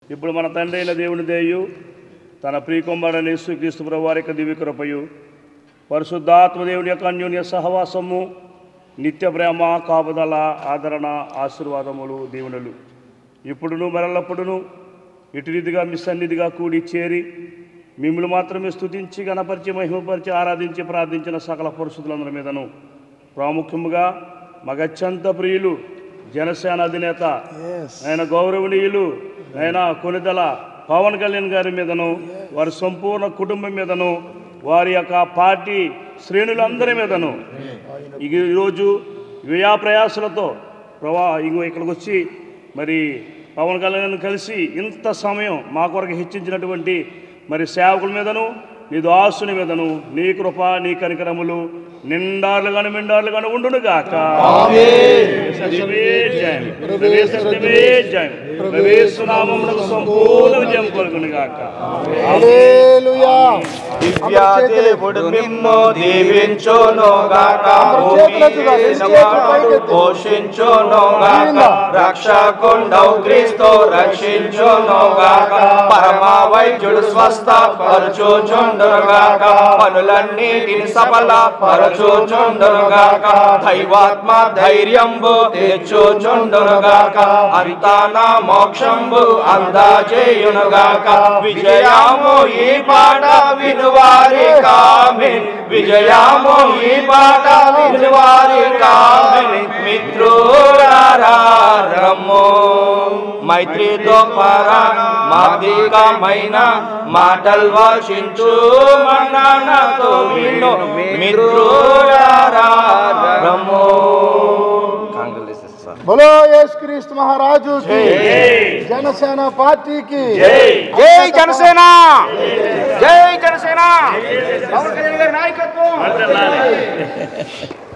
ఇప్పుడు మన తండ్రి అయిన దేవుని దయయు తన ప్రియకుమారుడైన యేసుక్రీస్తు ప్రభువు వారి యొక్క దివ్య కృపయు పరిశుద్ధాత్మ దేవుని యొక్క అన్యోన్య సహవాసము నిత్య ప్రేమ కాపుదల ఆదరణ ఆశీర్వాదములు దీవెనలు ఇప్పుడును మరలప్పుడును ఇటు రీతిగా మీ సన్నిధిగా కూడి చేరి మిమ్మల్ని మాత్రమే స్తుతించి గణపరిచి మహిమపరిచి ఆరాధించి ప్రార్థించిన సకల పరిశుద్ధులందరి మీదను ప్రాముఖ్యముగా మగత్యంత ప్రియులు జనసేన అధినేత ఆయన గౌరవనీయులు ఆయన కొనిదల పవన్ కళ్యాణ్ గారి మీదను వారి సంపూర్ణ కుటుంబం మీదను వారి యొక్క పార్టీ శ్రేణులందరి మీదను ఈరోజు వ్యయ ప్రయాసలతో ఇక్కడికి వచ్చి మరి పవన్ కళ్యాణ్ కలిసి ఇంత సమయం మా కొరకు హెచ్చించినటువంటి మరి సేవకుల మీదను నీ దాసుని మీదను నీ కృప నీ కనికరములు నిండార్లు గాను మెండార్లు గాను ఉండును గాక. సంపూర్ణ విజయం కలుగును గాక. దివ్యాదేవుడు మిమ్ము దీవించును గాక, పోషించును గాక, రక్షకుండవు క్రీస్తు రక్షించును గాక, పరమ వైద్యుడు స్వస్థ పరచుచుండును గాక, పనులన్నిటిని సఫల పరచుచుండును గాక, దైవాత్మ ధైర్యంబు తెచ్చుచుండును గాక, అంతానా మోక్షంబు అందజేయును గాక. విజయము ఈ పాట వినువారి కామిన్, విజయము ఈ పాట వినువారి కామిన్. మిత్రులారమ్ము మైత్రితో పరమాధికమైన మాటలు వర్షించు మన్ననతో విను మిత్రులారమ్ము. बोलो यीशु क्रिस्त महाराजू की जनसेना पार्टी की जय जनसेना, जय जनसेना.